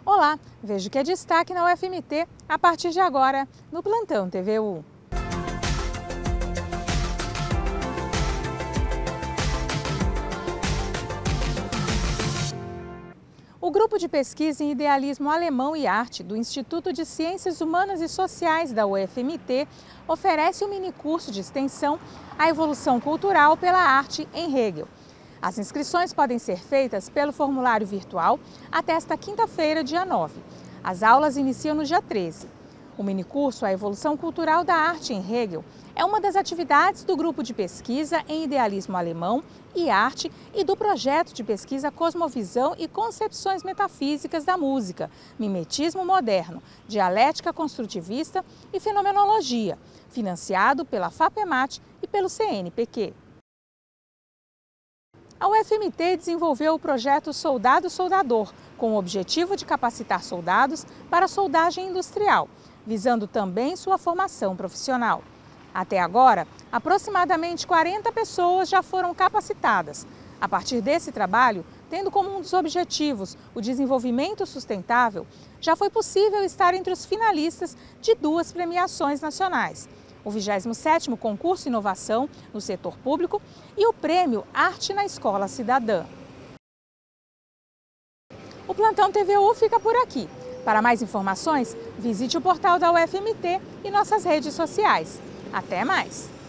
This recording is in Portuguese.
Olá, veja o que é destaque na UFMT a partir de agora no Plantão TVU. O Grupo de Pesquisa em Idealismo Alemão e Arte do Instituto de Ciências Humanas e Sociais da UFMT oferece um minicurso de extensão A Evolução Cultural pela Arte em Hegel. As inscrições podem ser feitas pelo formulário virtual até esta quinta-feira, dia 9. As aulas iniciam no dia 13. O minicurso A Evolução Cultural da Arte em Hegel é uma das atividades do Grupo de Pesquisa em Idealismo Alemão e Arte e do projeto de pesquisa Cosmovisão e Concepções Metafísicas da Música, Mimetismo Moderno, Dialética Construtivista e Fenomenologia, financiado pela FAPEMAT e pelo CNPq. A UFMT desenvolveu o projeto Soldado Soldador, com o objetivo de capacitar soldados para a soldagem industrial, visando também sua formação profissional. Até agora, aproximadamente 40 pessoas já foram capacitadas. A partir desse trabalho, tendo como um dos objetivos o desenvolvimento sustentável, já foi possível estar entre os finalistas de 2 premiações nacionais: o 27º Concurso Inovação no Setor Público e o Prêmio Arte na Escola Cidadã. O Plantão TVU fica por aqui. Para mais informações, visite o portal da UFMT e nossas redes sociais. Até mais!